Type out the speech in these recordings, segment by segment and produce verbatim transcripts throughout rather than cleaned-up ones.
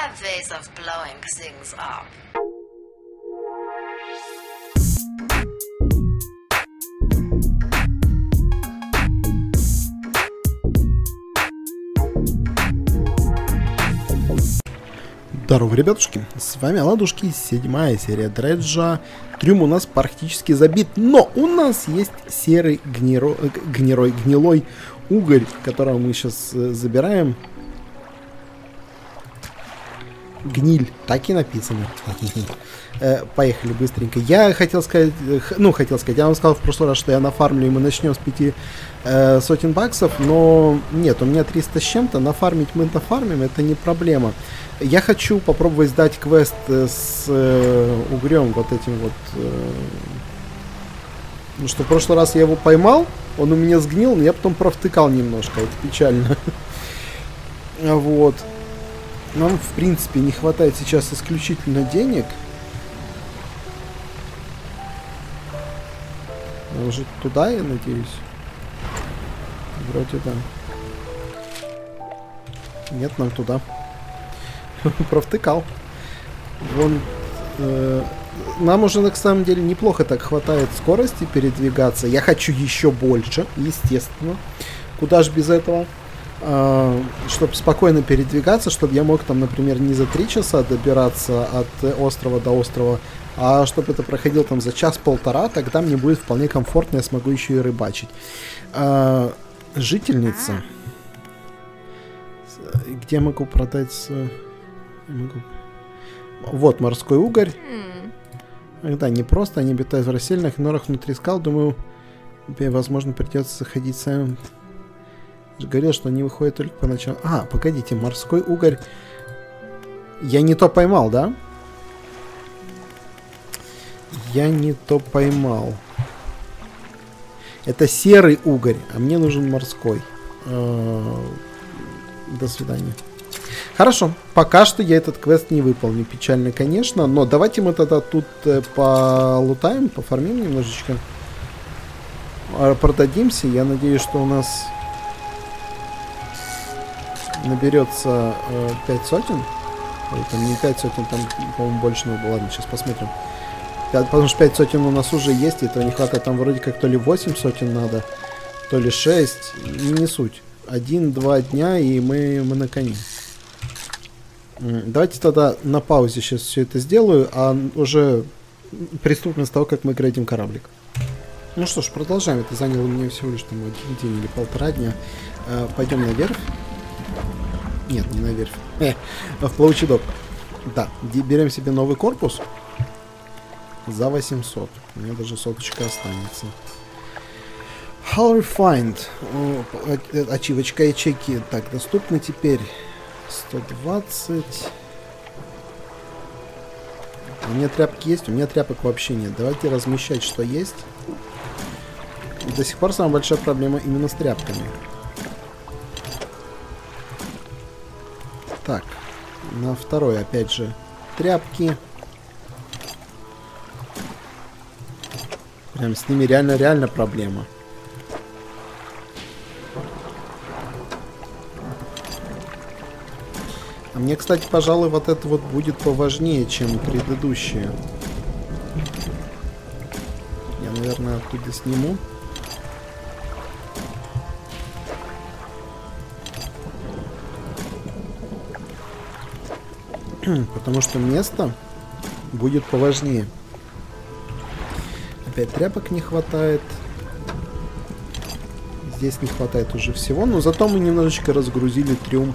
have ways of blowing things up. Здорово, ребятушки, с вами Ладушки, седьмая серия Дреджа. Трюм у нас практически забит, но у нас есть серый гниро... гнирой, гнилой угорь, которого мы сейчас э, забираем. Гниль, так и написано. э, Поехали быстренько. Я хотел сказать, э, ну хотел сказать, я вам сказал в прошлый раз, что я нафармлю, и мы начнем с пяти э, сотен баксов, но нет, у меня триста с чем-то, нафармить мы нафармим, это не проблема. Я хочу попробовать сдать квест с э, угрем, вот этим вот. Э, ну что, в прошлый раз я его поймал, он у меня сгнил, но я потом провтыкал немножко, это печально. Вот. Нам, в принципе, не хватает сейчас исключительно денег. Может, туда, я надеюсь? Вроде да. Нет, нам туда. Провтыкал. Вон, э, нам уже на самом деле неплохо так хватает скорости передвигаться. Я хочу еще больше, естественно. Куда же без этого? Э, чтобы спокойно передвигаться, чтобы я мог там, например, не за три часа добираться от острова до острова, а чтобы это проходило там за час-полтора, тогда мне будет вполне комфортно, я смогу еще и рыбачить. Э, жительница. Где я могу продать... Могу. Вот морской угорь. Mm. Да, не просто, они обитают в рассельных норах внутри скал. Думаю, возможно, придется заходить самим. Я же говорил, что они выходят только по ночам. А, погодите, морской угорь. Я не то поймал, да? Я не то поймал. Это серый угорь, а мне нужен морской. До свидания. Хорошо, пока что я этот квест не выполню. Печально, конечно, но давайте мы тогда тут э, полутаем, пофармим немножечко. Продадимся. Я надеюсь, что у нас наберется э, пять сотен. Ой, там не пять сотен, там, по-моему, больше надо. Ладно, сейчас посмотрим. пять, потому что пять сотен у нас уже есть, и этого не хватает. Там вроде как то ли восемь сотен надо, то ли шесть. Не суть. Один-два дня, и мы, мы на коне. Давайте тогда на паузе сейчас все это сделаю, а уже приступим с того, как мы грейдим кораблик. Ну что ж, продолжаем. Это заняло мне всего лишь там один день или полтора дня. Э, пойдем наверх. Нет, не наверх. Э, в плавучий док. Да, берем себе новый корпус за восемьсот. У меня даже соточка останется. Hull Refined. Ачивочка ячейки. Так, доступны теперь. сто двадцать. У меня тряпки есть, у меня тряпок вообще нет. Давайте размещать, что есть. И до сих пор самая большая проблема именно с тряпками. Так, на второй опять же тряпки. Прям с ними реально-реально проблема. А мне, кстати, пожалуй, вот это вот будет поважнее, чем предыдущие. Я, наверное, оттуда сниму. Потому что место будет поважнее. Опять тряпок не хватает. Здесь не хватает уже всего, но зато мы немножечко разгрузили трюм.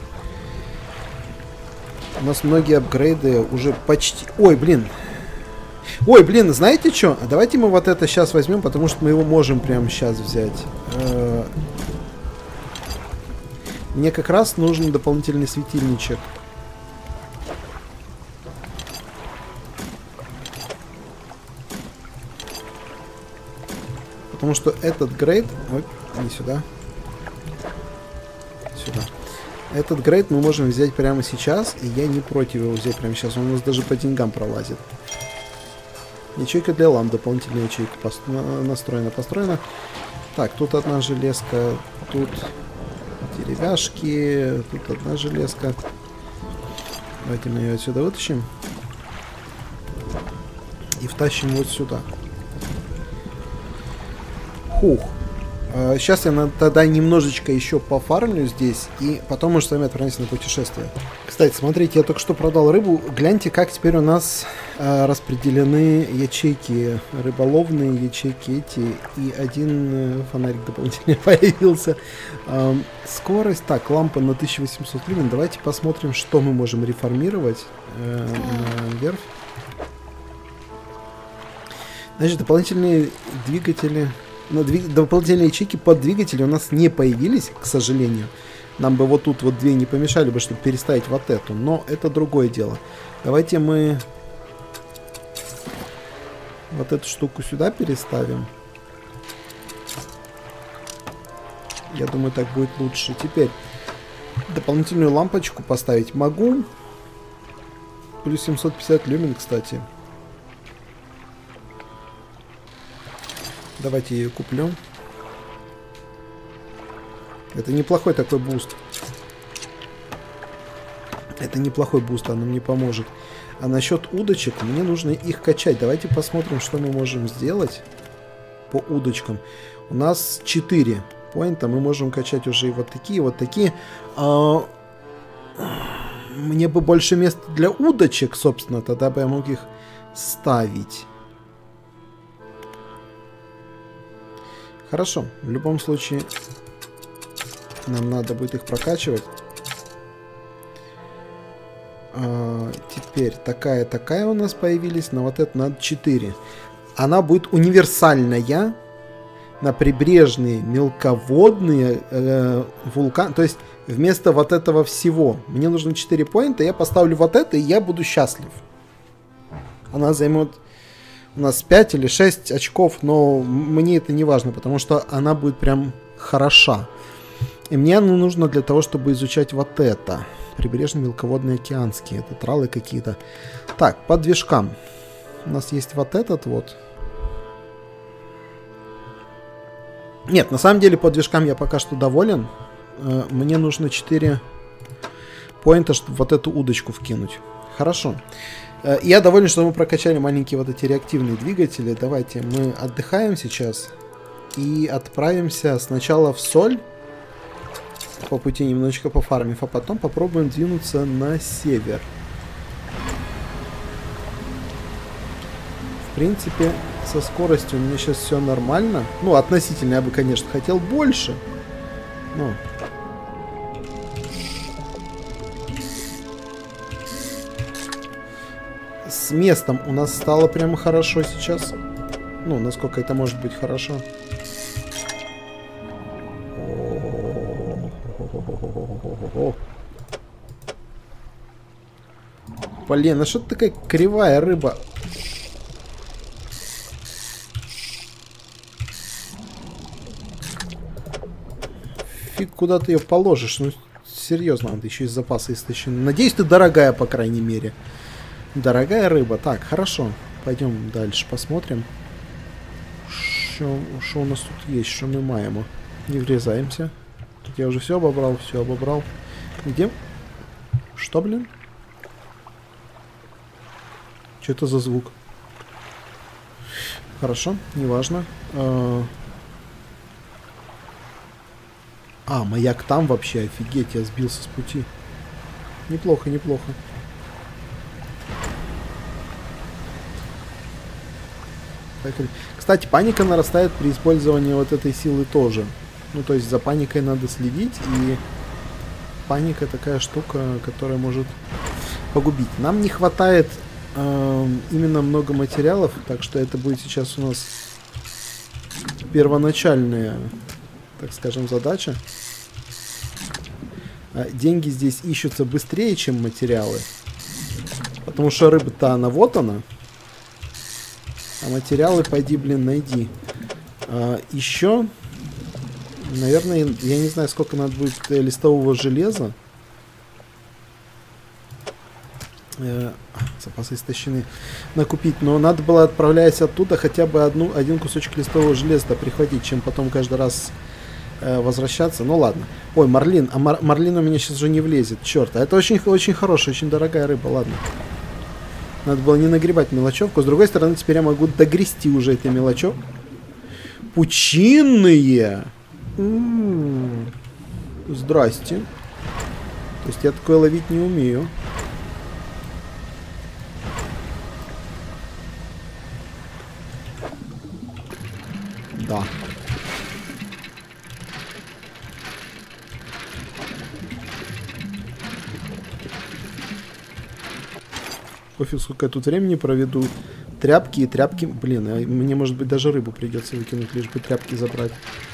У нас многие апгрейды уже почти... Ой, блин. Ой, блин, знаете что? А давайте мы вот это сейчас возьмем, потому что мы его можем прямо сейчас взять. Мне как раз нужен дополнительный светильничек. Потому что этот грейд... Ой, не сюда. Сюда. Этот грейд мы можем взять прямо сейчас, и я не против его взять прямо сейчас. Он у нас даже по деньгам пролазит. Ячейка для ламп, дополнительная ячейка настроена, построена. Так, тут одна железка, тут деревяшки, тут одна железка. Давайте мы ее отсюда вытащим. И втащим вот сюда. Хух. Сейчас я тогда немножечко еще пофармлю здесь, и потом мы с вами отправимся на путешествие. Кстати, смотрите, я только что продал рыбу. Гляньте, как теперь у нас э, распределены ячейки. Рыболовные ячейки эти, и один э, фонарик дополнительный появился. Э, скорость, так, лампа на тысяча восемьсот люмен. Давайте посмотрим, что мы можем реформировать э, на верфь. Значит, дополнительные двигатели... Но двиг... дополнительные ячейки под двигатели у нас не появились, к сожалению. Нам бы вот тут вот две не помешали бы, чтобы переставить вот эту. Но это другое дело. Давайте мы вот эту штуку сюда переставим. Я думаю, так будет лучше. Теперь дополнительную лампочку поставить могу. Плюс семьсот пятьдесят люмен, кстати. Давайте я ее куплю. Это неплохой такой буст. Это неплохой буст, она мне поможет. А насчет удочек, мне нужно их качать. Давайте посмотрим, что мы можем сделать по удочкам. У нас четыре поинта. Мы можем качать уже и вот такие, вот такие. А... Мне бы больше места для удочек, собственно. Тогда бы я мог их ставить. Хорошо, в любом случае нам надо будет их прокачивать. А, теперь такая, такая у нас появились, но вот это надо четыре. Она будет универсальная на прибрежные мелководные э, вулканы. То есть вместо вот этого всего мне нужно четыре поинта, я поставлю вот это, и я буду счастлив. Она займет... У нас пять или шесть очков, но мне это не важно, потому что она будет прям хороша. И мне она нужна для того, чтобы изучать вот это. Прибрежные мелководные океанские. Это тралы какие-то. Так, по движкам. У нас есть вот этот вот. Нет, на самом деле по движкам я пока что доволен. Мне нужно четыре поинта, чтобы вот эту удочку вкинуть. Хорошо. Я доволен, что мы прокачали маленькие вот эти реактивные двигатели. Давайте мы отдыхаем сейчас и отправимся сначала в Соль, по пути немножечко пофармив, а потом попробуем двинуться на север. В принципе, со скоростью у меня сейчас все нормально. Ну, относительно, я бы, конечно, хотел больше. Но... С местом у нас стало прямо хорошо сейчас. Ну, насколько это может быть хорошо. Блин, а что ты такая кривая рыба? Фиг, куда ты ее положишь? Ну, серьезно, надо еще из запаса истощены. Надеюсь, ты дорогая, по крайней мере. Дорогая рыба. Так, хорошо. Пойдем дальше посмотрим. Что у нас тут есть? Что мы маем? Не врезаемся. Тут я уже все обобрал, все обобрал. Где? Что, блин? Что это за звук? Хорошо, неважно. А, а, маяк там вообще. Офигеть, я сбился с пути. Неплохо, неплохо. Кстати, паника нарастает при использовании вот этой силы тоже. Ну, то есть за паникой надо следить, и паника такая штука, которая может погубить. Нам не хватает э, именно много материалов, так что это будет сейчас у нас первоначальная, так скажем, задача. Деньги здесь ищутся быстрее, чем материалы. Потому что рыба-то она вот она. А материалы пойди, блин, найди. А, еще, наверное, я не знаю, сколько надо будет листового железа. Э, запасы истощены. Накупить. Но надо было, отправляясь оттуда, хотя бы одну, один кусочек листового железа прихватить, чем потом каждый раз э, возвращаться. Ну ладно. Ой, марлин. А мар марлин у меня сейчас уже не влезет. Черт. А это очень, очень хорошая, очень дорогая рыба. Ладно. Надо было не нагребать мелочевку. С другой стороны, теперь я могу догрести уже этой мелочок. Пучинные. М-м-м. Здрасте. То есть я такое ловить не умею. Да. Пофиг, сколько я тут времени проведу. Тряпки и тряпки. Блин, а мне, может быть, даже рыбу придется выкинуть, лишь бы тряпки забрать.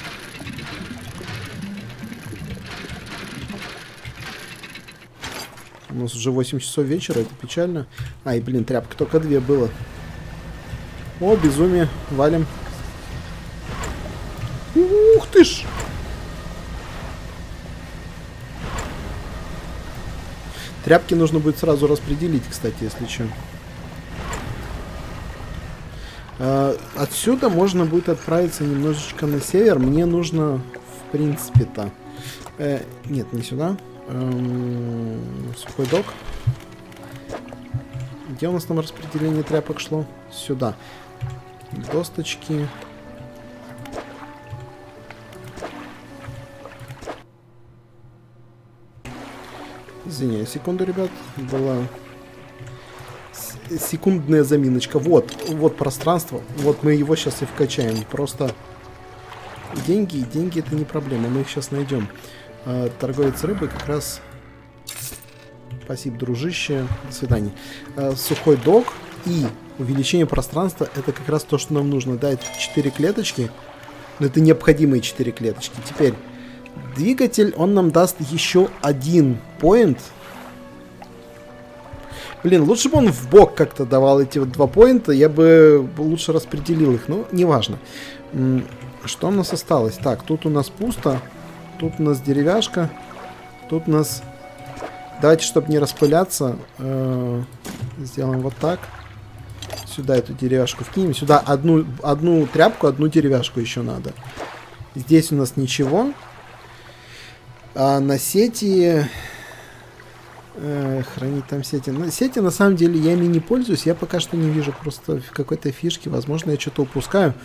У нас уже восемь часов вечера, это печально. Ай, блин, тряпка только две было. О, безумие. Валим. Ух ты ж! Тряпки нужно будет сразу распределить, кстати, если что. А, отсюда можно будет отправиться немножечко на север. Мне нужно, в принципе-то... Э, нет, не сюда. Эм, сухой док. Где у нас там распределение тряпок шло? Сюда. Досточки. Извиняюсь, секунду, ребят. Была секундная заминочка. Вот, вот пространство. Вот мы его сейчас и вкачаем. Просто деньги, деньги это не проблема. Мы их сейчас найдем. А, торговец рыбы как раз... Спасибо, дружище. До свидания. А, сухой док и увеличение пространства. Это как раз то, что нам нужно. Дать четыре клеточки. Но это необходимые четыре клеточки. Теперь... Двигатель, он нам даст еще один поинт. Блин, лучше бы он в бок как-то давал эти вот два поинта. Я бы лучше распределил их. Но неважно. Что у нас осталось? Так, тут у нас пусто. Тут у нас деревяшка. Тут у нас... Давайте, чтобы не распыляться, э сделаем вот так. Сюда эту деревяшку вкинем. Сюда одну, одну тряпку, одну деревяшку еще надо. Здесь у нас ничего. А на сети... Э, хранить там сети. На сети, на самом деле, я ими не пользуюсь. Я пока что не вижу просто какой-то фишки. Возможно, я что-то упускаю.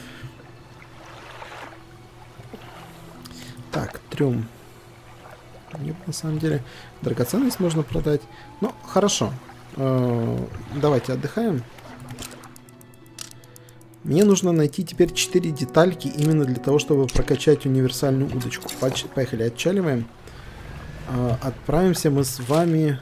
Так, трюм. Нет, на самом деле, драгоценность можно продать. Ну, хорошо. Э, давайте отдыхаем. Мне нужно найти теперь четыре детальки именно для того, чтобы прокачать универсальную удочку. Поехали, отчаливаем. Отправимся мы с вами...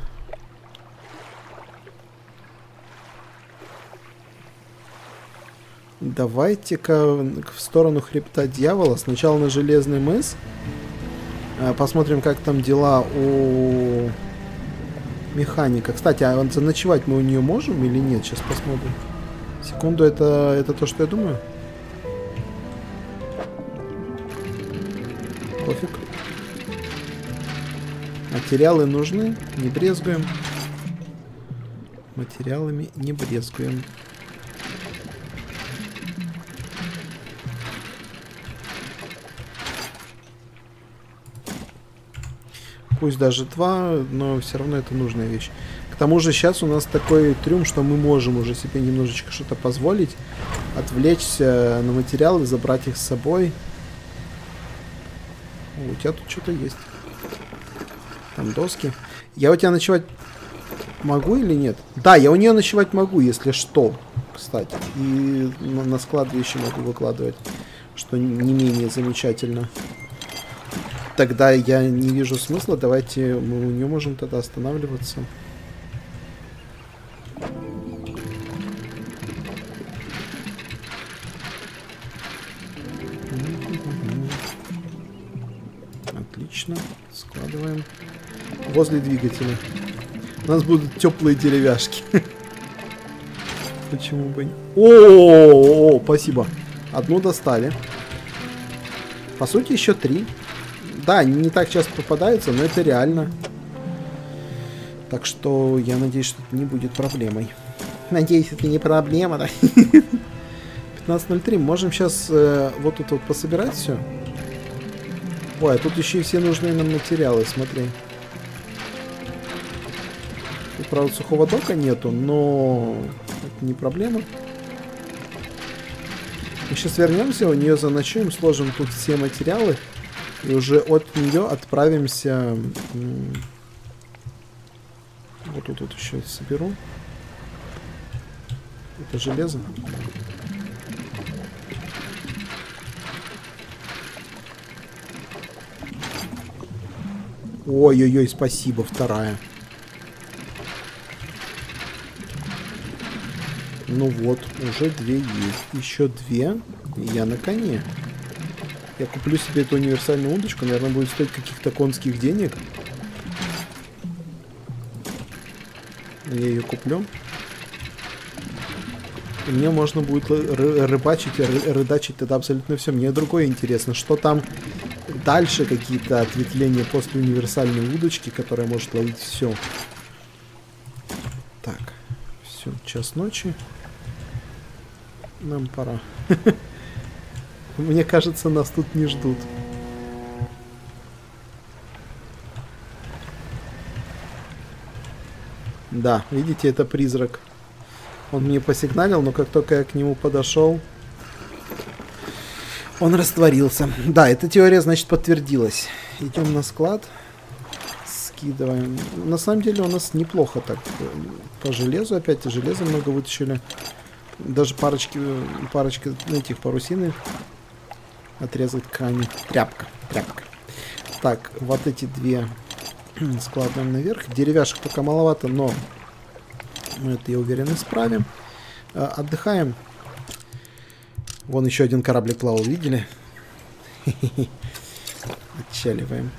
Давайте-ка в сторону хребта дьявола. Сначала на Железный мыс. Посмотрим, как там дела у механика. Кстати, а заночевать мы у нее можем или нет? Сейчас посмотрим. Секунду, это, это то, что я думаю? Пофиг. Материалы нужны, не брезгуем. Материалами не брезгуем. Пусть даже два, но все равно это нужная вещь. К тому же сейчас у нас такой трюм, что мы можем уже себе немножечко что-то позволить. Отвлечься на материалы, забрать их с собой. О, у тебя тут что-то есть. Там доски. Я у тебя ночевать могу или нет? Да, я у нее ночевать могу, если что. Кстати. И на, на склад вещи могу выкладывать. Что не менее замечательно. Тогда я не вижу смысла. Давайте мы у нее можем тогда останавливаться. Отлично. Складываем. Возле двигателя. У нас будут теплые деревяшки. Почему бы не... О, спасибо. Одну достали. По сути, еще три. Да, они не так часто попадаются, но это реально. Так что я надеюсь, что это не будет проблемой. Надеюсь, это не проблема, да? пятнадцать ноль три. Можем сейчас э, вот тут вот пособирать все. Ой, а тут еще и все нужные нам материалы, смотри. Тут, правда, сухого дока нету, но это не проблема. Мы сейчас вернемся, у нее заночуем, сложим тут все материалы. И уже от нее отправимся... Вот тут вот еще соберу. Это железо. Ой-ой-ой, спасибо, вторая. Ну вот, уже две есть. Еще две, и я на коне. Я куплю себе эту универсальную удочку, наверное, будет стоить каких-то конских денег. Я ее куплю. И мне можно будет рыбачить и рыдачить тогда абсолютно все. Мне другое интересно, что там дальше, какие-то ответвления после универсальной удочки, которая может ловить все. Так, все, час ночи. Нам пора. Мне кажется, нас тут не ждут. Да, видите, это призрак. Он мне посигналил, но как только я к нему подошел, он растворился. Да, эта теория, значит, подтвердилась. Идем на склад. Скидываем. На самом деле у нас неплохо так. По железу опять железа много вытащили. Даже парочки, парочка этих парусины. Отрезать ткани. Тряпка. Тряпка. Так, вот эти две складываем наверх. Деревяшек пока маловато, но мы это, я уверен, исправим. Отдыхаем. Вон еще один кораблик плавал, видели? Отчаливаем.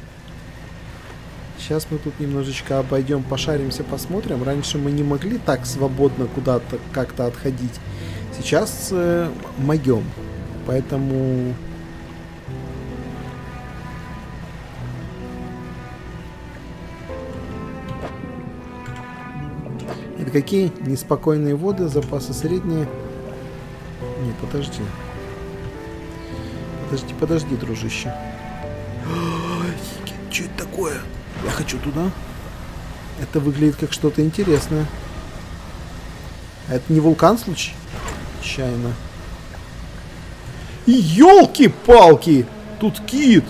Сейчас мы тут немножечко обойдем, пошаримся, посмотрим. Раньше мы не могли так свободно куда-то как-то отходить. Сейчас э, могем. Поэтому... Это какие? Неспокойные воды, запасы средние. Не, подожди. Подожди, подожди, дружище. Что это такое? Я хочу туда. Это выглядит как что-то интересное. А это не вулкан, случай? Чайно. Ёлки-палки! Тут кит!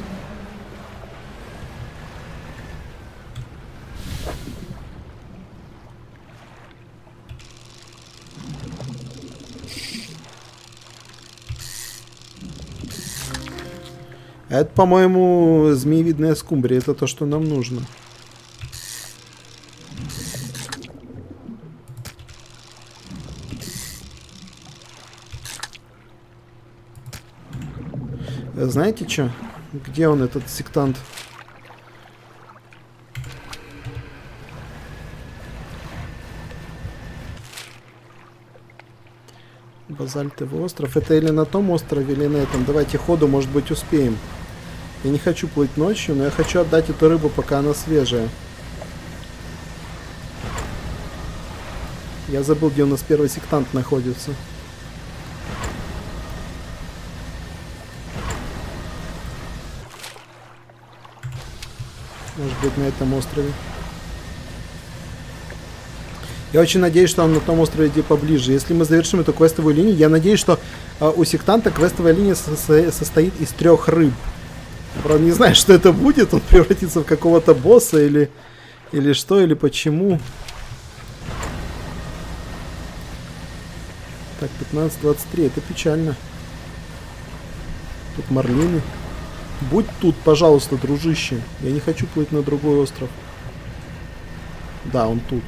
Это, по-моему, змеевидная скумбрия. Это то, что нам нужно. Знаете что? Где он, этот сектант? Базальтовый остров. Это или на том острове, или на этом. Давайте ходу, может быть, успеем. Я не хочу плыть ночью, но я хочу отдать эту рыбу, пока она свежая. Я забыл, где у нас первый сектант находится. Может быть, на этом острове. Я очень надеюсь, что он на том острове где поближе. Если мы завершим эту квестовую линию, я надеюсь, что э, у сектанта квестовая линия со со состоит из трех рыб. Правда, не знаю, что это будет. Он превратится в какого-то босса или, или что, или почему. Так, пятнадцать двадцать три. Это печально. Тут марлины. Будь тут, пожалуйста, дружище. Я не хочу плыть на другой остров. Да, он тут.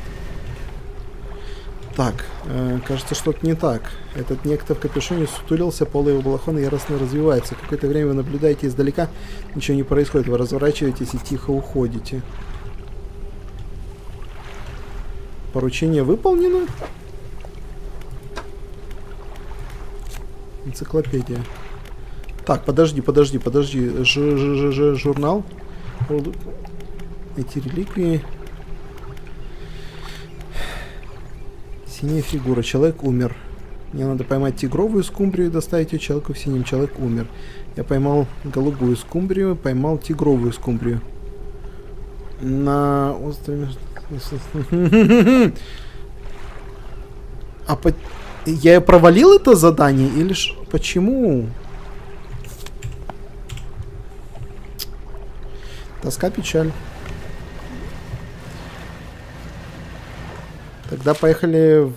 Так, э, кажется, что-то не так. Этот некто в капюшоне сутулился, полы его балахона яростно развивается. Какое-то время вы наблюдаете издалека, ничего не происходит. Вы разворачиваетесь и тихо уходите. Поручение выполнено? Энциклопедия. Так, подожди, подожди, подожди. Ж -ж -ж -ж Журнал. Эти реликвии. Синяя фигура. Человек умер. Мне надо поймать тигровую скумбрию и доставить ее человеку в синем. Человек умер. Я поймал голубую скумбрию, поймал тигровую скумбрию. На острове... А по... я провалил это задание или ж... Почему? Тоска, печаль. Тогда поехали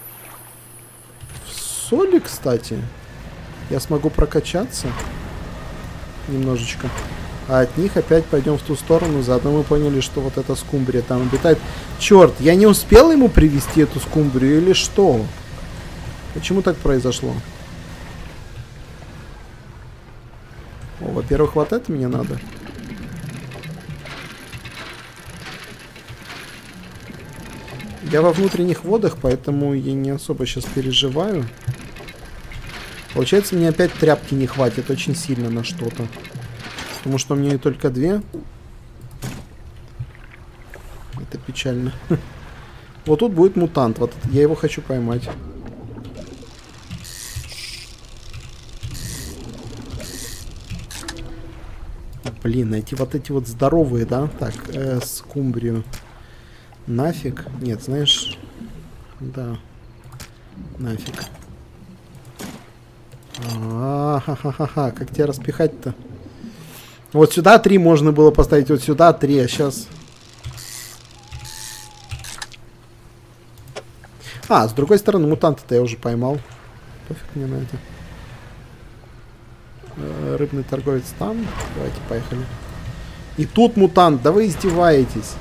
в соли, кстати. Я смогу прокачаться немножечко. А от них опять пойдем в ту сторону. Заодно мы поняли, что вот эта скумбрия там обитает. Черт, я не успел ему привезти эту скумбрию или что? Почему так произошло? О, во-первых, вот это мне надо. Я во внутренних водах, поэтому я не особо сейчас переживаю. Получается, мне опять тряпки не хватит очень сильно на что-то. Потому что у меня и только две. Это печально. Вот тут будет мутант. Вот я его хочу поймать. Блин, найти вот эти вот здоровые, да? Так, э, скумбрию. Нафиг? Нет, знаешь... Да. Нафиг. А-ха-ха-ха-ха. Как тебя распихать-то? Вот сюда три можно было поставить, вот сюда три, а сейчас... А, с другой стороны, мутанта-то я уже поймал. Пофиг мне на это. Э, рыбный торговец там. Давайте, поехали. И тут мутант, да вы издеваетесь.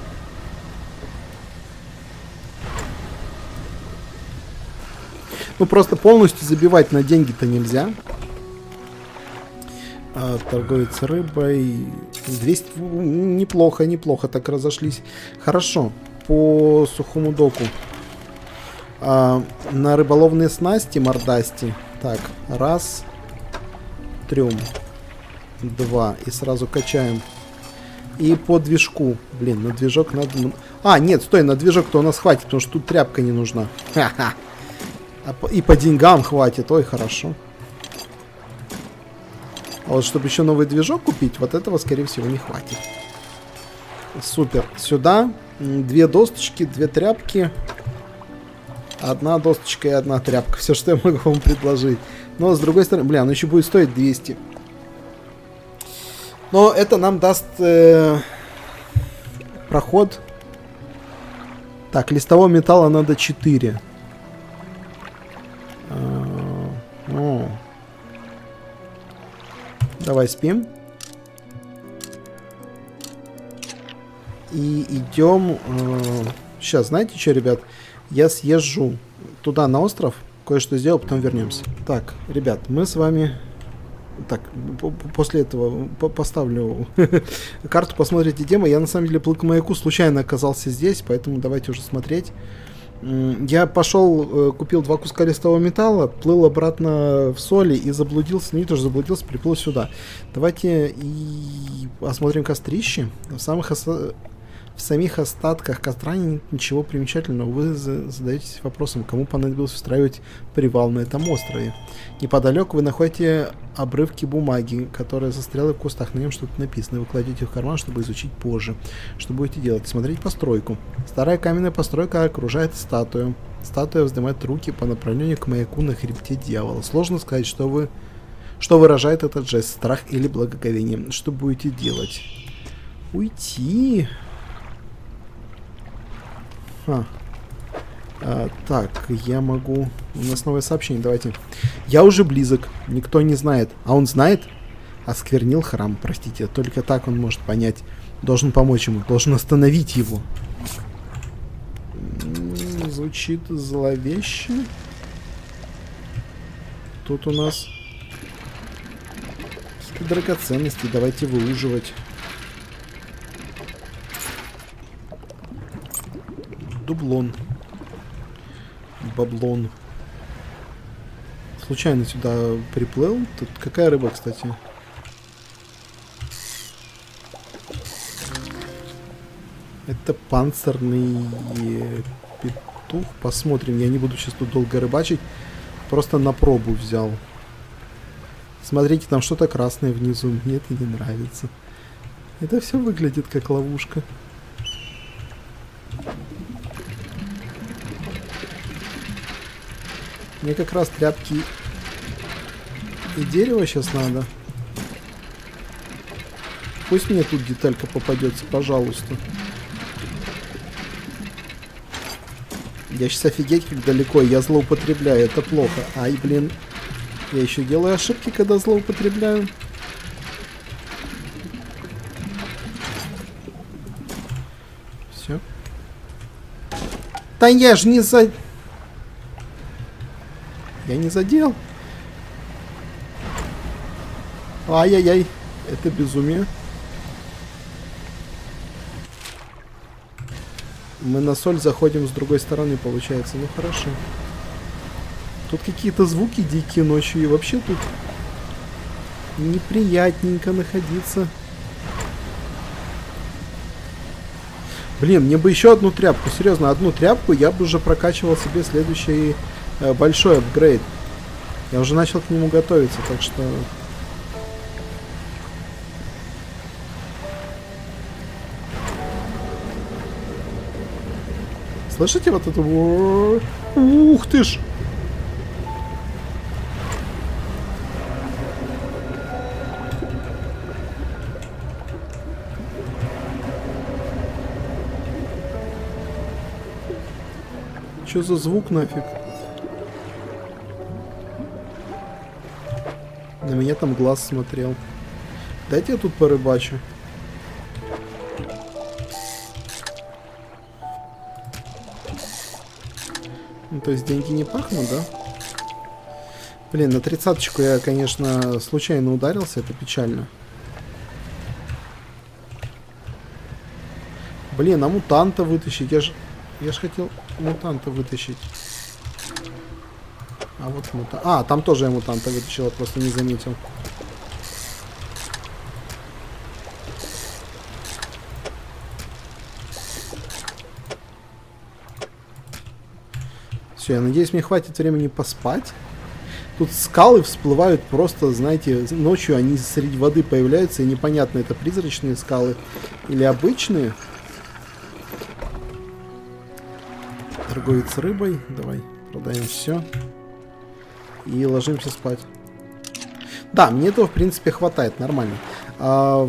Ну, просто полностью забивать на деньги-то нельзя. А, торговец рыбой. двести... Неплохо, неплохо так разошлись. Хорошо. По сухому доку. А, на рыболовные снасти мордасти. Так, раз. Трем. Два. И сразу качаем. И по движку. Блин, на движок надо... А, нет, стой, на движок-то у нас хватит, потому что тут тряпка не нужна. Ха-ха. А по... И по деньгам хватит. Ой, хорошо. А вот чтобы еще новый движок купить, вот этого, скорее всего, не хватит. Супер. Сюда две досточки, две тряпки. Одна досточка и одна тряпка. Все, что я могу вам предложить. Но, с другой стороны, бля, оно еще будет стоить двести. Но это нам даст э, проход. Так, листового металла надо четыре. А, о. Давай спим. И идем... Э, сейчас, знаете что, ребят? Я съезжу туда, на остров. Кое-что сделал, потом вернемся. Так, ребят, мы с вами... Так, после этого по поставлю карту, посмотрите демо. Я, на самом деле, плыл к маяку, случайно оказался здесь, поэтому давайте уже смотреть. Я пошел, купил два куска листового металла, плыл обратно в соли и заблудился. Ну, не тоже заблудился, приплыл сюда. Давайте и осмотрим кострище. В самых оста... в самих остатках костра нет ничего примечательного. Вы задаетесь вопросом, кому понадобилось устраивать привал на этом острове. Неподалеку вы находите обрывки бумаги, которая застряла в кустах. На нем что-то написано. Вы кладете их в карман, чтобы изучить позже. Что будете делать? Смотреть постройку. Старая каменная постройка окружает статую. Статуя вздымает руки по направлению к маяку на хребте дьявола. Сложно сказать, что вы... что выражает этот жест. Страх или благоговение. Что будете делать? Уйти... А. А, так, я могу... У нас новое сообщение, давайте. Я уже близок, никто не знает. А он знает? Осквернил храм, простите. Только так он может понять. Должен помочь ему, должен остановить его. М-м, звучит зловеще. Тут у нас... драгоценности, давайте выуживать. Дублон. Баблон. Случайно сюда приплыл. Тут какая рыба, кстати? Это панцирный петух. Посмотрим. Я не буду сейчас тут долго рыбачить. Просто на пробу взял. Смотрите, там что-то красное внизу. Мне это не нравится. Это все выглядит как ловушка. Мне как раз тряпки и дерево сейчас надо. Пусть мне тут деталька попадется, пожалуйста. Я сейчас офигеть как далеко. Я злоупотребляю. Это плохо. Ай, блин. Я еще делаю ошибки, когда злоупотребляю. Все. Да я ж не за... Я не задел. Ай-яй-яй. Это безумие. Мы на соль заходим с другой стороны, получается. Ну хорошо. Тут какие-то звуки дикие ночью. И вообще тут неприятненько находиться. Блин, мне бы еще одну тряпку. Серьезно, одну тряпку я бы уже прокачивал себе следующий э, большой апгрейд. Я уже начал к нему готовиться, так что... Слышите вот это? Ух ты ж! Что за звук нафиг? На меня там глаз смотрел. Дайте я тут порыбачу. Ну, то есть деньги не пахнут, да? Блин, на тридцаточку я, конечно, случайно ударился. Это печально. Блин, а мутанта вытащить? Я ж, я ж хотел мутанта вытащить. А вот мутант. А, там тоже я мутанта вытащил, я просто не заметил. Все, я надеюсь, мне хватит времени поспать. Тут скалы всплывают просто, знаете, ночью они среди воды появляются, и непонятно, это призрачные скалы или обычные. Торговец рыбой. Давай, продаем все. И ложимся спать. Да, мне этого, в принципе, хватает, нормально. А,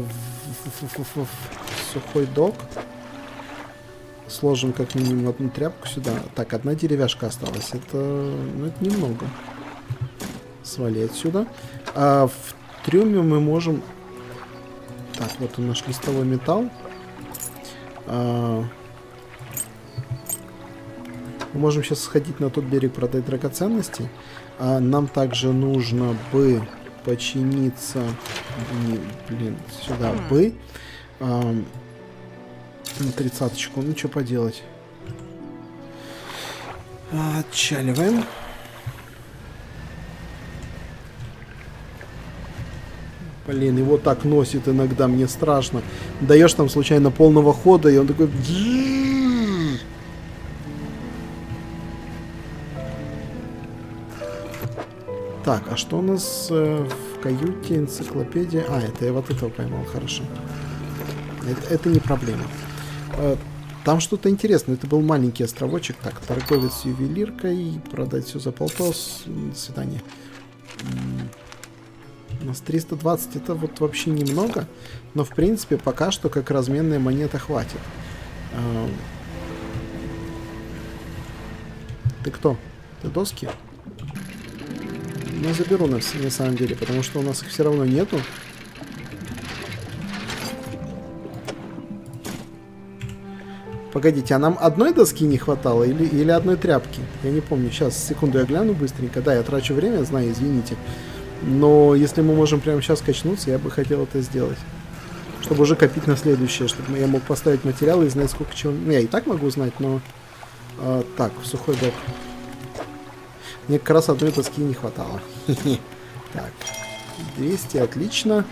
сухой док. Сложим как минимум одну тряпку сюда. Так, одна деревяшка осталась. Это, ну, это немного. Свали отсюда. А в трюме мы можем... Так, вот он наш листовой металл. А... Мы можем сейчас сходить на тот берег, продать драгоценности. А нам также нужно бы починиться... Блин, сюда бы... А... На тридцаточку. Ну, что поделать. Отчаливаем. Блин, его так носит иногда, мне страшно. Даешь там случайно полного хода, и он такой... Так, а что у нас э, в каюте, энциклопедия? А, это я вот этого поймал, хорошо. Это, это не проблема. Там что-то интересное. Это был маленький островочек. Так, торговец с ювелиркой. Продать все за полтос. До свидания. У нас триста двадцать. Это вот вообще немного. Но в принципе пока что как разменная монета хватит. Ты кто? Ты доски? Ну, заберу на, на самом деле, потому что у нас их все равно нету. Погодите, а нам одной доски не хватало или, или одной тряпки? Я не помню. Сейчас, секунду, я гляну быстренько. Да, я трачу время, знаю, извините. Но если мы можем прямо сейчас качнуться, я бы хотел это сделать. Чтобы уже копить на следующее, чтобы я мог поставить материалы и знать, сколько чего... Ну, я и так могу знать, но... А, так, сухой док. Мне как раз одной доски не хватало. Так, двести, отлично.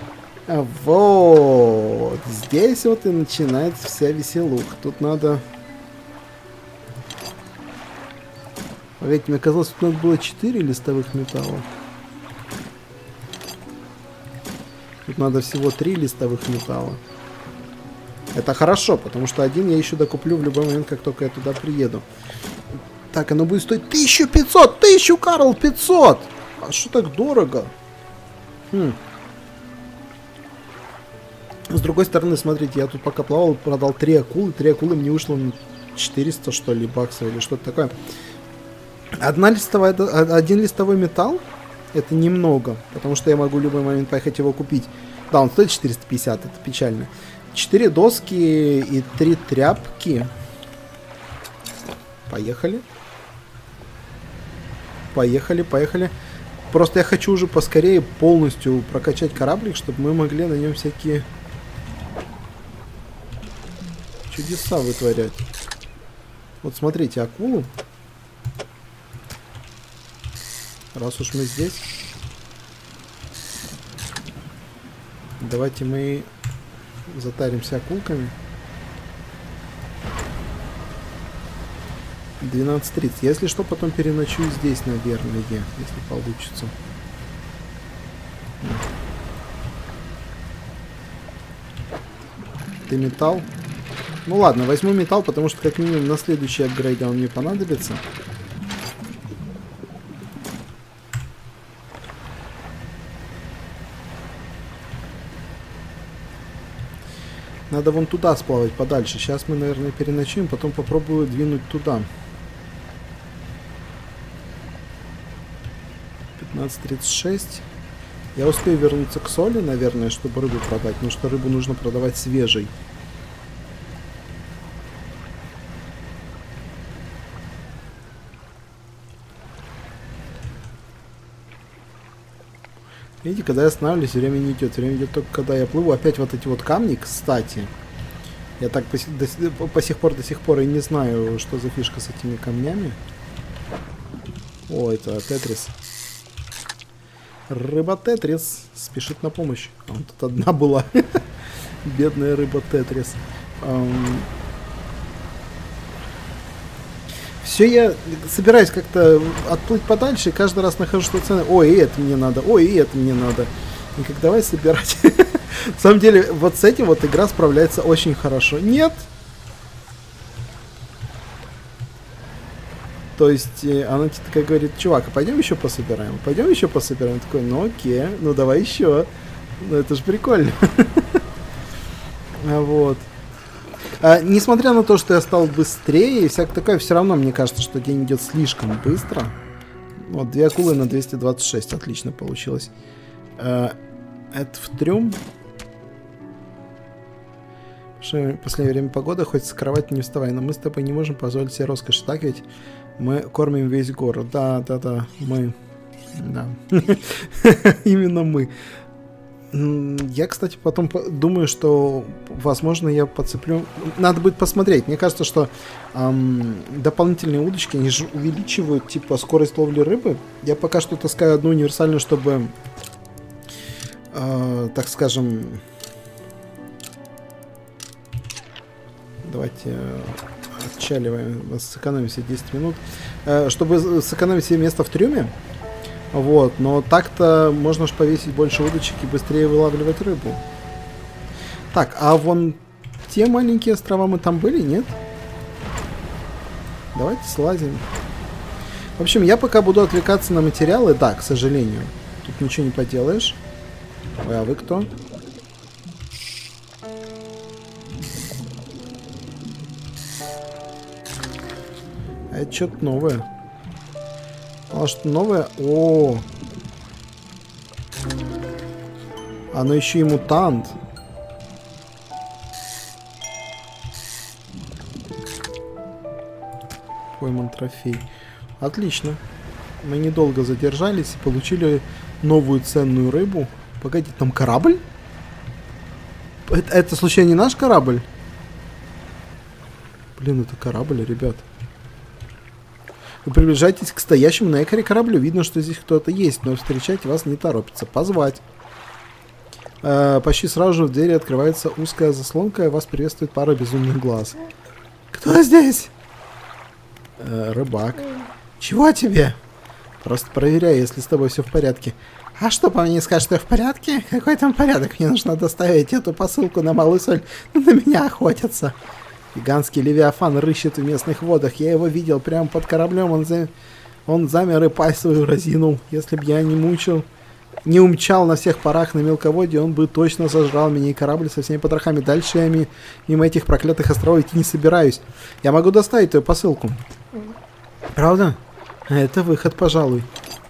Вот. Здесь вот и начинается вся веселуха. Тут надо... Погодите, мне казалось, тут было четыре листовых металла. Тут надо всего три листовых металла. Это хорошо, потому что один я еще докуплю в любой момент, как только я туда приеду. Так, оно будет стоить тысячу пятьсот! Тысячу, Карл, пятьсот! А что так дорого? Хм. С другой стороны, смотрите, я тут пока плавал, продал три акулы. Три акулы мне вышло четыреста, что ли, баксов или что-то такое. Одна листовая, один листовой металл — это немного, потому что я могу в любой момент поехать его купить. Да, он стоит четыреста пятьдесят, это печально. Четыре доски и три тряпки. Поехали. Поехали, поехали. Просто я хочу уже поскорее полностью прокачать кораблик, чтобы мы могли на нем всякие чудеса вытворять. Вот смотрите, акулу. Раз уж мы здесь, давайте мы затаримся акулками. двенадцать тридцать. Если что, потом переночую здесь, наверное, если получится. Ты металл? Ну ладно, возьму металл, потому что как минимум на следующий апгрейд он мне понадобится. Надо вон туда сплавать подальше. Сейчас мы, наверное, переночуем, потом попробую двинуть туда. пятнадцать тридцать шесть. Я успею вернуться к соли, наверное, чтобы рыбу продать, потому что рыбу нужно продавать свежей. Видите, когда я останавливаюсь, время не идет. Время идет только когда я плыву. Опять вот эти вот камни, кстати. Я так по, до, по сих пор до сих пор и не знаю, что за фишка с этими камнями. О, это Тетрис. Рыба Тетрис спешит на помощь. А вот тут одна была. Бедная рыба Тетрис. Um... Все, я собираюсь как-то отплыть подальше, и каждый раз нахожу что-то ценное. Ой, и это мне надо, ой, и это мне надо. И как давай собирать. На самом деле, вот с этим вот игра справляется очень хорошо. Нет! То есть, она тебе такая говорит, чувак, а пойдем еще пособираем? Пойдем еще пособираем? Такой, ну окей, ну давай еще. Ну это же прикольно. Вот. А, несмотря на то, что я стал быстрее и всякое такое, все равно мне кажется, что день идет слишком быстро. Вот, две акулы на двести двадцать шесть. Отлично получилось. А, это в трюм. В последнее время погода, хоть с кровати не вставай, но мы с тобой не можем позволить себе роскошь. Так ведь мы кормим весь город. Да, да, да, мы. Да. Именно мы. Я, кстати, потом думаю, что, возможно, я подцеплю... Надо будет посмотреть. Мне кажется, что эм, дополнительные удочки, они же увеличивают, типа, скорость ловли рыбы. Я пока что таскаю одну универсальную, чтобы, э, так скажем... Давайте отчаливаем, сэкономим себе десять минут. Э, чтобы сэкономить себе место в трюме. Вот, но так-то можно же повесить больше удочек и быстрее вылавливать рыбу. Так, а вон те маленькие острова мы там были, нет? Давайте слазим. В общем, я пока буду отвлекаться на материалы, да, к сожалению. Тут ничего не поделаешь. Ой, а вы кто? А это что-то новое. А что новое? О, оно еще и мутант. Пойман трофей. Отлично. Мы недолго задержались и получили новую ценную рыбу. Погоди, там корабль? Это, это случайно не наш корабль? Блин, это корабль, ребят. Вы приближаетесь к стоящему на якоре кораблю. Видно, что здесь кто-то есть, но встречать вас не торопится. Позвать. Э, почти сразу же в двери открывается узкая заслонка, и вас приветствует пара безумных глаз. Кто здесь? Э, рыбак. Чего тебе? Просто проверяю, если с тобой все в порядке. А что, по мне скажешь, что я в порядке? Какой там порядок? Мне нужно доставить эту посылку на Малую Соль. На меня охотятся. Гигантский левиафан рыщет в местных водах. Я его видел прямо под кораблем. Он, за... Он замер и пасть свою разинул. Если б я не мучил, не умчал на всех парах на мелководье, он бы точно сожрал меня и корабль со всеми потрохами. Дальше я ми... мимо этих проклятых островов идти не собираюсь. Я могу доставить твою посылку. Правда? Это выход, пожалуй.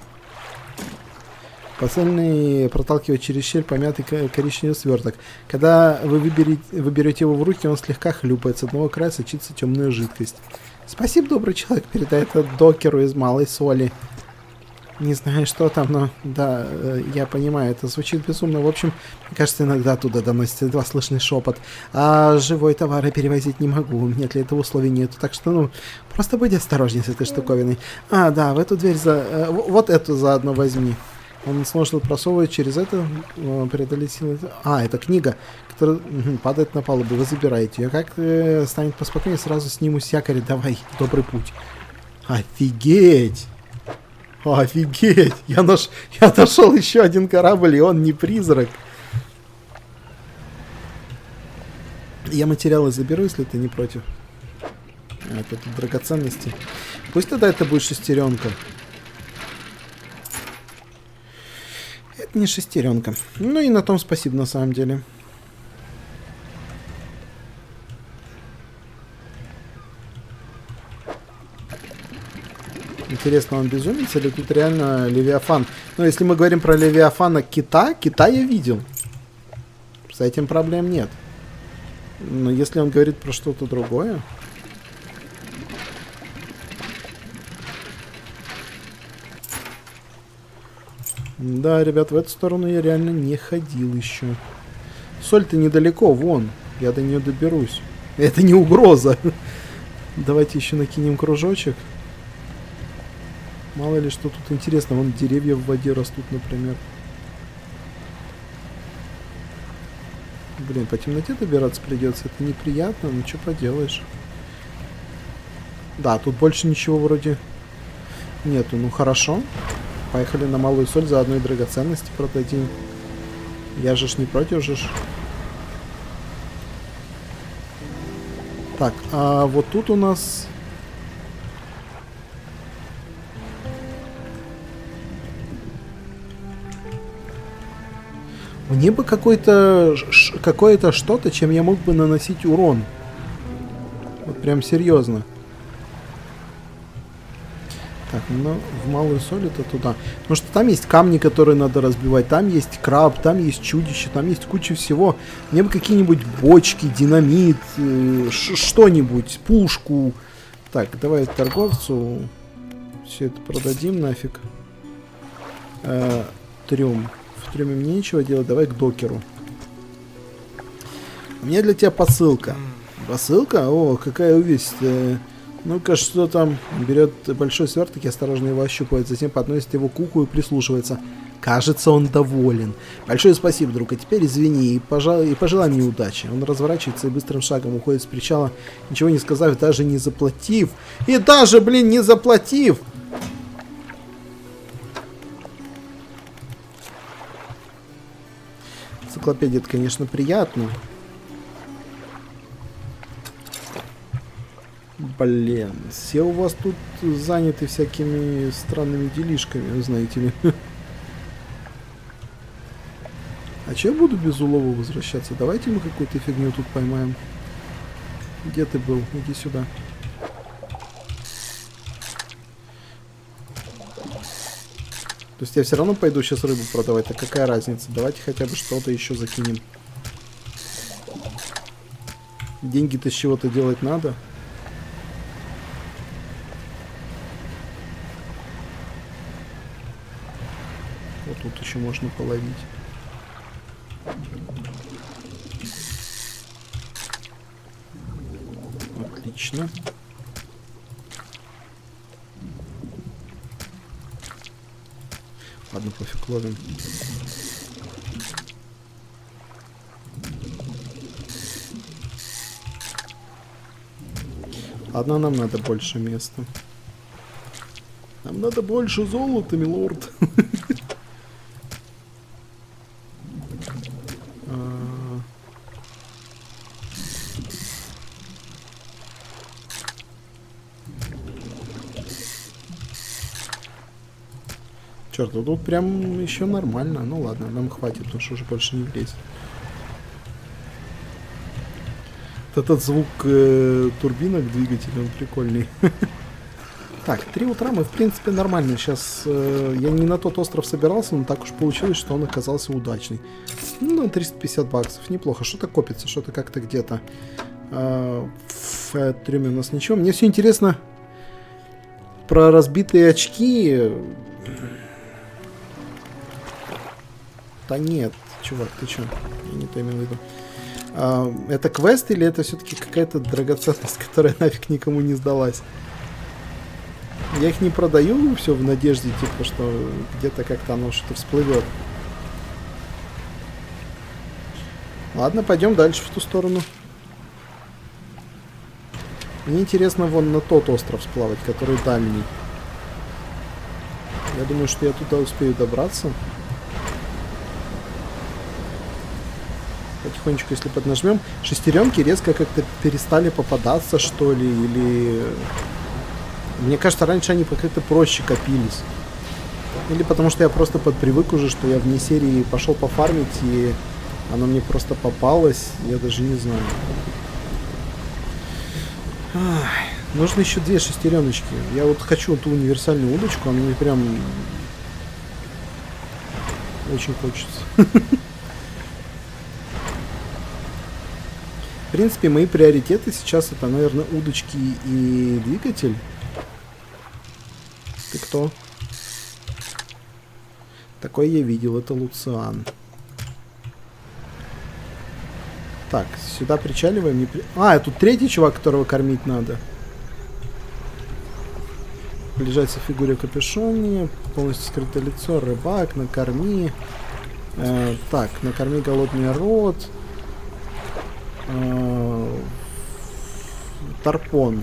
Посыльный проталкивает через щель помятый коричневый сверток. Когда вы выберете, вы берете его в руки, он слегка хлюпает. С одного края сочится темная жидкость. Спасибо, добрый человек, передай это докеру из Малой Соли. Не знаю, что там, но да, я понимаю, это звучит безумно. В общем, мне кажется, иногда оттуда доносится едва слышный шепот. А живой товар я перевозить не могу, у меня для этого условий нету. Так что, ну, просто будь осторожней с этой штуковиной. А, да, в эту дверь за... Вот эту заодно возьми. Он снова просовывает через это, преодолеть силы. А, это книга, которая угу, падает на палубу. Вы забираете ее. Как э, станет поспокойнее, сразу сниму с якоря. Давай, добрый путь. Офигеть! Офигеть! Я, наш... Я нашел еще один корабль, и он не призрак. Я материалы заберу, если ты не против. А, это тут драгоценности. Пусть тогда это будет шестеренка. Это не шестеренка. Ну и на том спасибо, на самом деле. Интересно, он безумец или тут реально Левиафан? Ну, если мы говорим про Левиафана кита, кита я видел. С этим проблем нет. Но если он говорит про что-то другое... Да, ребят, в эту сторону я реально не ходил еще. Соль-то недалеко, вон. Я до нее доберусь. Это не угроза. Давайте еще накинем кружочек. Мало ли что тут интересно. Вон деревья в воде растут, например. Блин, по темноте добираться придется. Это неприятно, ну что поделаешь. Да, тут больше ничего вроде нету. Ну хорошо. Поехали на Малую Соль, заодно и драгоценности продадим. Я же ж не против же ж. Так, а вот тут у нас... Мне бы какой-то какое-то что-то, чем я мог бы наносить урон. Вот прям серьезно. Так, ну в Малую Соль это туда. Потому что там есть камни, которые надо разбивать. Там есть краб, там есть чудище, там есть куча всего. Мне бы какие-нибудь бочки, динамит, э, что-нибудь, пушку. Так, давай торговцу все это продадим нафиг. Э, трюм. В трюме мне нечего делать, давай к докеру. У меня для тебя посылка. Посылка? О, какая увесистая. Ну-ка, что там? Берет большой сверток и осторожно его ощупывает, затем подносит его к уху и прислушивается. Кажется, он доволен. Большое спасибо, друг, а теперь извини и, пожал... и пожелай мне удачи. Он разворачивается и быстрым шагом уходит с причала, ничего не сказав, даже не заплатив. И даже, блин, не заплатив! Энциклопедия, это, конечно, приятно. Блин, все у вас тут заняты всякими странными делишками, знаете ли. А че я буду без улова возвращаться? Давайте мы какую-то фигню тут поймаем. Где ты был? Иди сюда. То есть я все равно пойду сейчас рыбу продавать, а какая разница? Давайте хотя бы что-то еще закинем. Деньги-то с чего-то делать надо. Вот тут еще можно половить. Отлично. Ладно, пофиг, ловим. Ладно, нам надо больше места. Нам надо больше золота, милорд. Черт, ну тут прям еще нормально. Ну ладно, нам хватит, потому что уже больше не влезет. Этот звук э, турбинок двигателя, он прикольный. Так, три утра мы, в принципе, нормально. Сейчас э, я не на тот остров собирался, но так уж получилось, что он оказался удачный. Ну, на триста пятьдесят баксов. Неплохо. Что-то копится, что-то как-то где-то. Э, в трюме у нас ничего. Мне все интересно про разбитые очки. Да нет, чувак, ты чё? Я не то имел в виду. А, это квест или это все-таки какая-то драгоценность, которая нафиг никому не сдалась? Я их не продаю, все в надежде, типа, что где-то как-то оно что-то всплывет. Ладно, пойдем дальше в ту сторону. Мне интересно вон на тот остров сплавать, который дальний. Я думаю, что я туда успею добраться. Потихонечку, если поднажмем. Шестеренки резко как-то перестали попадаться, что ли, или... Мне кажется, раньше они как-то проще копились. Или потому что я просто подпривык уже, что я вне серии пошел пофармить, и оно мне просто попалось. Я даже не знаю. Ах, нужно еще две шестереночки. Я вот хочу ту универсальную удочку, она мне прям... очень хочется. В принципе, мои приоритеты сейчас это, наверное, удочки и двигатель. Ты кто? Такой я видел, это Луциан. Так, сюда причаливаем. Не при... А, тут третий чувак, которого кормить надо. Ближайшая фигуре в капюшоне. Полностью скрытое лицо. Рыбак, накорми. Э, так, накорми голодный рот. Тарпон.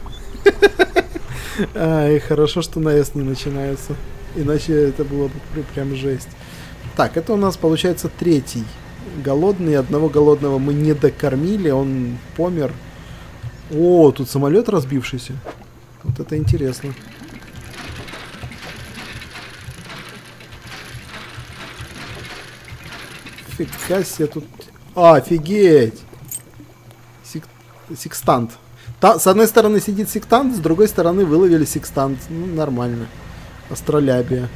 Ай, хорошо, что на «С» не начинается. Иначе это было бы прям жесть. Так, это у нас получается третий голодный. Одного голодного мы не докормили, он помер. О, тут самолет разбившийся. Вот это интересно. Фига себе тут... А, офигеть! Секстант. Та, с одной стороны сидит сектант, с другой стороны выловили секстант. Ну, нормально. Астролябия.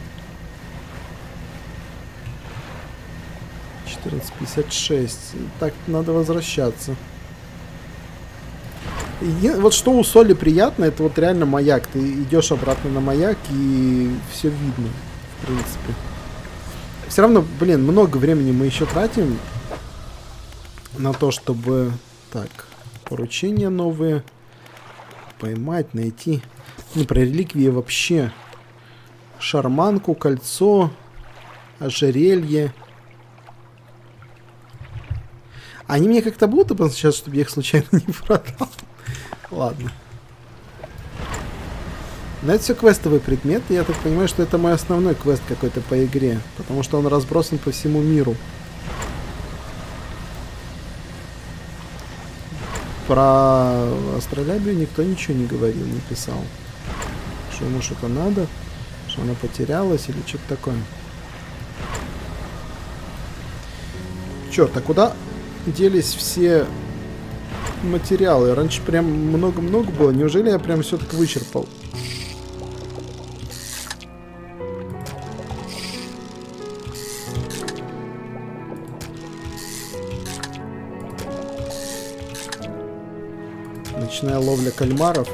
четырнадцать пятьдесят шесть. Так, надо возвращаться. И, вот что у соли приятно, это вот реально маяк. Ты идешь обратно на маяк, и все видно, в принципе. Все равно, блин, много времени мы еще тратим на то, чтобы... Так... Поручения новые. Поймать, найти. Ну, про реликвии вообще. Шарманку, кольцо. Ожерелье. Они мне как-то будут сейчас, чтобы я их случайно не продал. Ладно. Но это все квестовый предмет. И я так понимаю, что это мой основной квест какой-то по игре. Потому что он разбросан по всему миру. Про астролябию никто ничего не говорил, не писал. Что ему что-то надо, что она потерялась или что-то такое. Черт, а куда делись все материалы? Раньше прям много-много было. Неужели я прям все так вычерпал? Ночная ловля кальмаров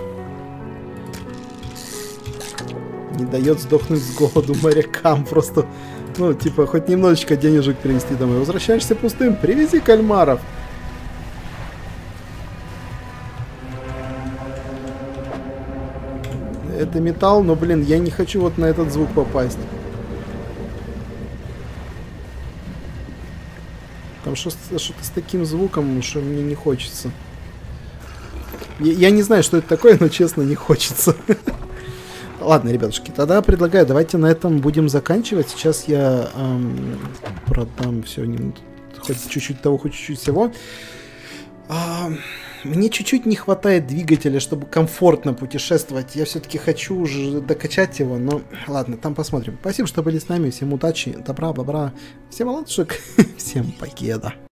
не дает сдохнуть с голоду морякам. Просто, ну, типа, хоть немножечко денежек привезти домой. Возвращаешься пустым, привези кальмаров. Это металл, но, блин, я не хочу вот на этот звук попасть. Там что-то с таким звуком, что мне не хочется. Я, я не знаю, что это такое, но честно не хочется. ладно, ребятушки, тогда предлагаю, давайте на этом будем заканчивать. Сейчас я эм, продам все, хоть чуть-чуть того, хоть чуть-чуть всего. А, мне чуть-чуть не хватает двигателя, чтобы комфортно путешествовать. Я все-таки хочу уже докачать его, но ладно, там посмотрим. Спасибо, что были с нами. Всем удачи, добра, бобра. Всем ладушек, всем покеда.